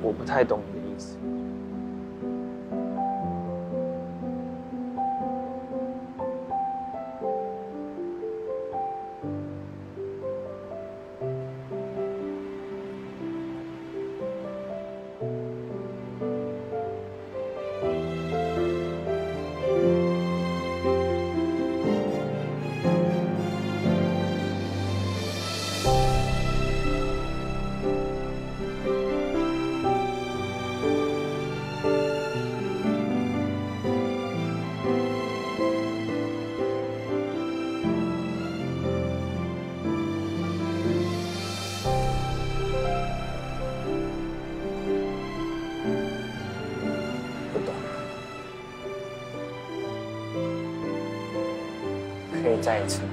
我不太懂你的意思。可以再一次吗？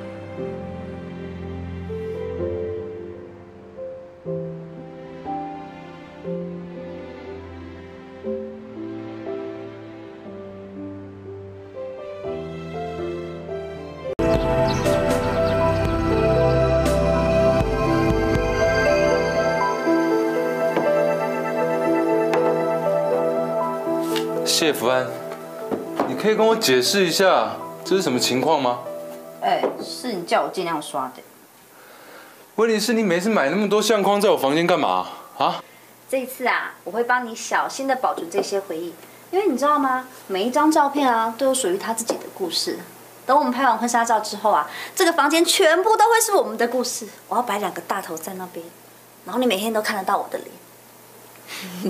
谢福安，你可以跟我解释一下这是什么情况吗？ 是你叫我尽量刷的。 问题是你每次买那么多相框在我房间干嘛啊？ 这一次啊，我会帮你小心的保存这些回忆，因为你知道吗？每一张照片啊，都有属于他自己的故事。等我们拍完婚纱照之后啊，这个房间全部都会是我们的故事。我要摆2个大头在那边，然后你每天都看得到我的脸。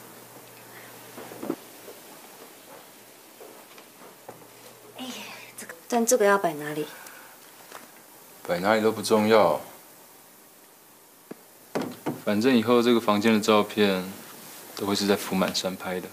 但这个要摆哪里？ 摆哪里都不重要，反正以后这个房间的照片都会是在福满山拍的。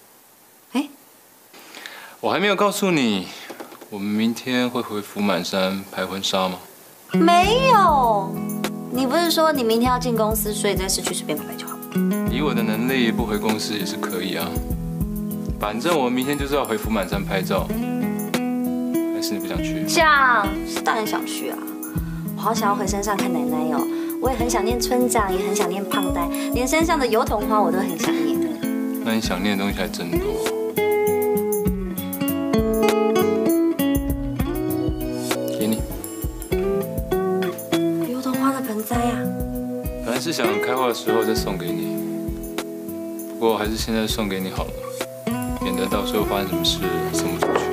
我还没有告诉你，我们明天会回福满山拍婚纱吗？ 没有，你不是说你明天要进公司，所以在市区随便拍就好？ 以我的能力，不回公司也是可以啊。反正我们明天就是要回福满山拍照。还是你不想去？想， 是当然想去啊！我好想要回山上看奶奶哦，我也很想念村长，也很想念胖呆，连山上的油桐花我都很想念。 那你想念的东西还真多。给你。 油桐花的盆栽啊！ 本来是想开花的时候再送给你，不过还是现在送给你好了，免得到时候发生什么事送不出去。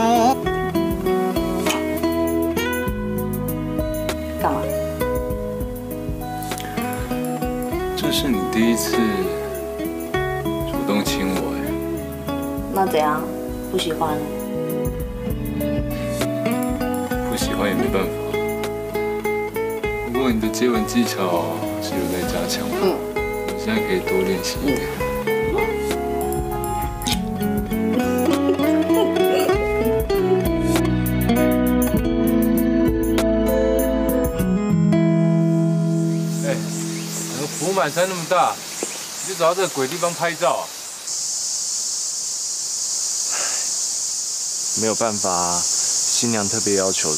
干嘛？ 这是你第一次主动亲我哎。 那怎样？不喜欢？ 不喜欢也没办法。不过你的接吻技巧是有在加强的，你现在可以多练习一点。福满山那么大，你就找到这个鬼地方拍照啊？ 没有办法啊，新娘特别要求的。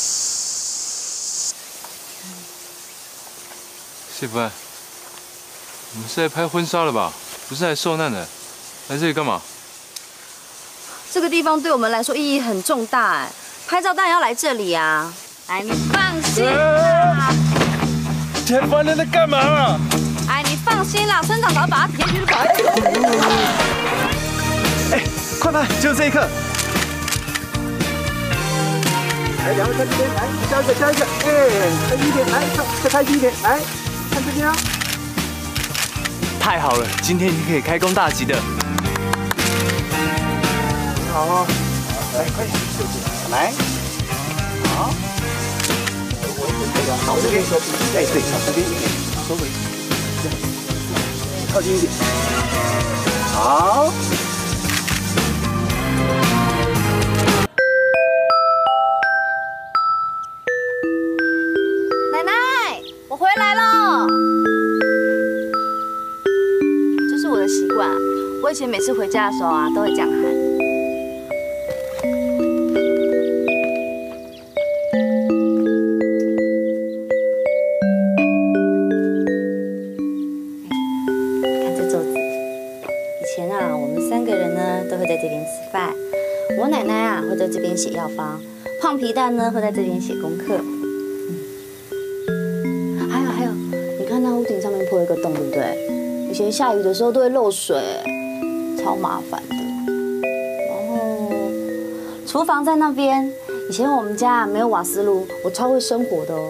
谢福安，我们是来拍婚纱了吧？不是来受难的，来这里干嘛？ 这个地方对我们来说意义很重大哎，拍照当然要来这里啊！哎，你放心啦。 田凡人在干嘛啊？ 哎，你放心啦，村长早把他提去跑。 哎，快拍，就这一刻！来，两位看这边，来，加一个，加一个，哎，拍近一点，来，再拍近一点，来，看这边啊！太好了，今天你可以开工大吉的。好哦，来，快点，来，好。往这边收，哎，对，往这边一点，收回，这样，靠近一点，好。 奶奶，我回来了。这是我的习惯，我以前每次回家的时候啊，都会这样喊。 会在这边写药方，胖皮蛋呢会在这边写功课。还有，你看那屋顶上面破一个洞，对不对？以前下雨的时候都会漏水，超麻烦的。然后厨房在那边，以前我们家没有瓦斯炉，我超会生火的哦。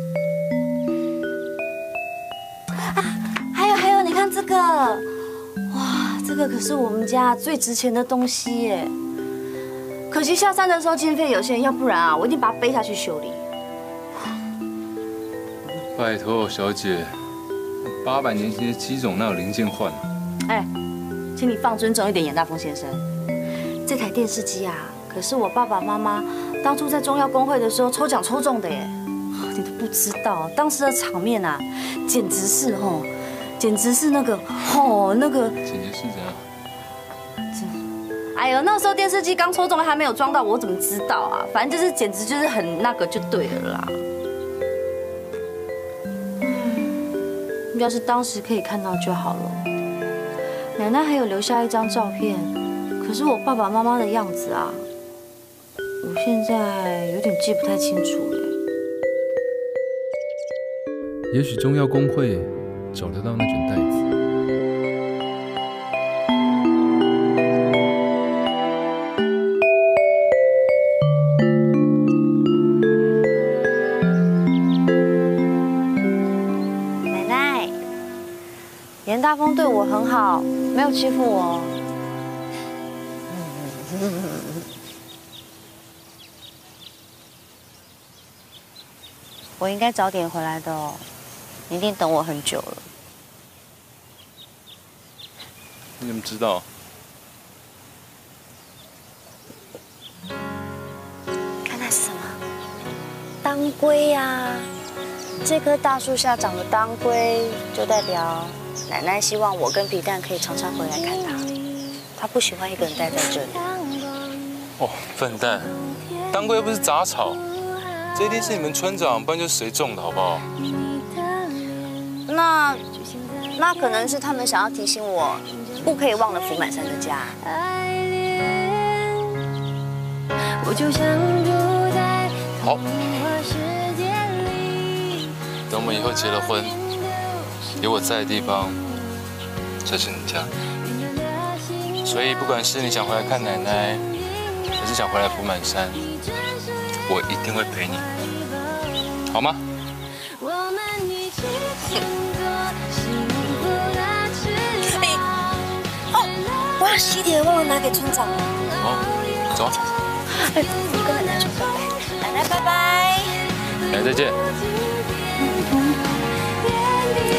还有，你看这个，哇，这个可是我们家最值钱的东西耶。可惜下山的时候经费有限，要不然啊，我一定把它背下去修理。 拜托，小姐，800年前的机种哪有零件换？ 哎，请你放尊重一点，严大峰先生。这台电视机啊，可是我爸爸妈妈当初在中药工会的时候抽奖抽中的耶。你都不知道，当时的场面啊，简直是那个简直是怎样？ 哎呦，那时候电视机刚抽中还没有装到，我怎么知道啊？反正就是简直就是很那个就对了啦。要是当时可以看到就好了。奶奶还有留下一张照片，可是我爸爸妈妈的样子啊，我现在有点记不太清楚了。 也许中药工会找得到那卷袋子。 严大峰对我很好，没有欺负我。我应该早点回来的哦，你一定等我很久了。 你怎么知道？ 看那是什么？当归呀！这棵大树下长的当归，就代表奶奶希望我跟皮蛋可以常常回来看她。她不喜欢一个人待在这里。 哦，笨蛋，当归又不是杂草，这一定是你们村长，不然就是谁种的，好不好？ 那可能是他们想要提醒我，不可以忘了福满山的家。 好。等我们以后结了婚，有我在的地方，这是你家。所以不管是你想回来看奶奶，还是想回来福满山，我一定会陪你，好吗？ 我要喜帖忘了拿给村长了。 好，走。 你跟奶奶说拜拜，奶奶拜拜。 奶奶再见。